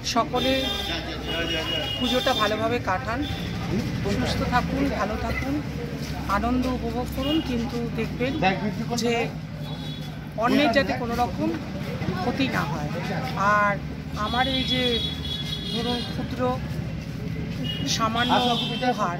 সকলে পুজোটা ভালোভাবে কাটান, সুস্থ থাকুন, ভালো থাকুন, আনন্দ উপভোগ করুন, কিন্তু দেখবেন যে অন্যের যাতে কোনো রকম ক্ষতি না হয়। আর আমার এই যে ধরুন ক্ষুদ্র সামান্য উপহার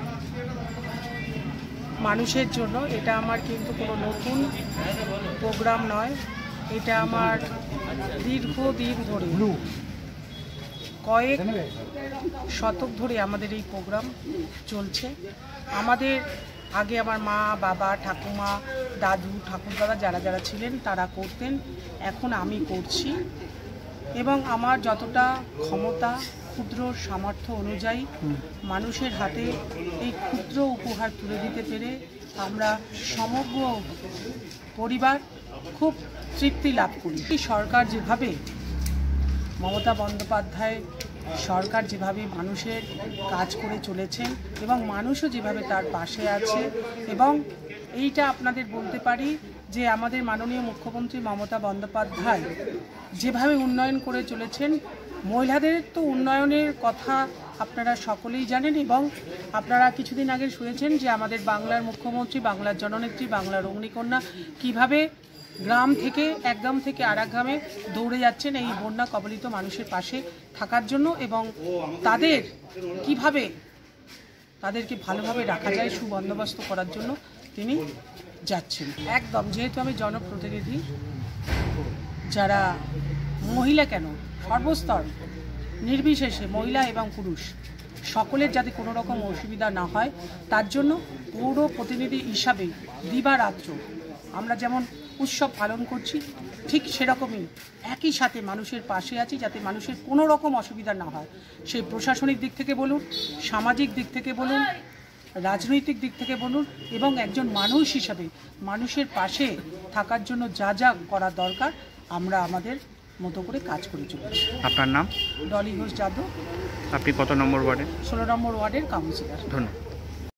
মানুষের জন্য, এটা আমার কিন্তু কোনো নতুন প্রোগ্রাম নয়, এটা আমার দীর্ঘদিন ধরে কয়েক শতক ধরে আমাদের এই প্রোগ্রাম চলছে। আমাদের আগে আমার মা, বাবা, ঠাকুমা, দাদু, ঠাকুরদাদা যারা যারা ছিলেন তারা করতেন, এখন আমি করছি এবং আমার যতটা ক্ষমতা ক্ষুদ্র সামর্থ্য অনুযায়ী মানুষের হাতে এই ক্ষুদ্র উপহার তুলে দিতে পেরে আমরা সমগ্র পরিবার খুব তৃপ্তি লাভ করি। সরকার যেভাবে, মমতা বন্দ্যোপাধ্যায় সরকার যেভাবে মানুষের কাজ করে চলেছেন এবং মানুষও যেভাবে তার পাশে আছে, এবং এইটা আপনাদের বলতে পারি যে আমাদের মাননীয় মুখ্যমন্ত্রী মমতা বন্দ্যোপাধ্যায় যেভাবে উন্নয়ন করে চলেছেন, মহিলাদের তো উন্নয়নের কথা আপনারা সকলেই জানেন এবং আপনারা কিছুদিন আগে শুনেছেন যে আমাদের বাংলার মুখ্যমন্ত্রী, বাংলার জননেত্রী, বাংলার অগ্নিকন্যা কীভাবে গ্রাম থেকে এক গ্রাম থেকে আর এক গ্রামে দৌড়ে যাচ্ছেন এই বন্যা কবলিত মানুষের পাশে থাকার জন্য, এবং তাদের কিভাবে তাদেরকে ভালোভাবে রাখা যায় সুবন্দোবস্ত করার জন্য তিনি যাচ্ছেন। একদম, যেহেতু আমি জনপ্রতিনিধি, যারা মহিলা কেন সর্বস্তর নির্বিশেষে মহিলা এবং পুরুষ সকলের যাতে কোনো রকম অসুবিধা না হয় তার জন্য পৌর প্রতিনিধি হিসাবে দিবারাত্র আমরা যেমন উৎসব পালন করছি, ঠিক সেরকমই একই সাথে মানুষের পাশে আছি যাতে মানুষের কোনো রকম অসুবিধা না হয়। সেই প্রশাসনিক দিক থেকে বলুন, সামাজিক দিক থেকে বলুন, রাজনৈতিক দিক থেকে বলুন, এবং একজন মানুষ হিসাবে মানুষের পাশে থাকার জন্য যা যা করা দরকার আমরা আমাদের মতো করে কাজ করে চলেছি। আপনার নাম? ডলি ঘোষ যাদব। আপনি কত নম্বর ওয়ার্ডে? 16 নম্বর ওয়ার্ডের কাউন্সিলর। ধন্যবাদ।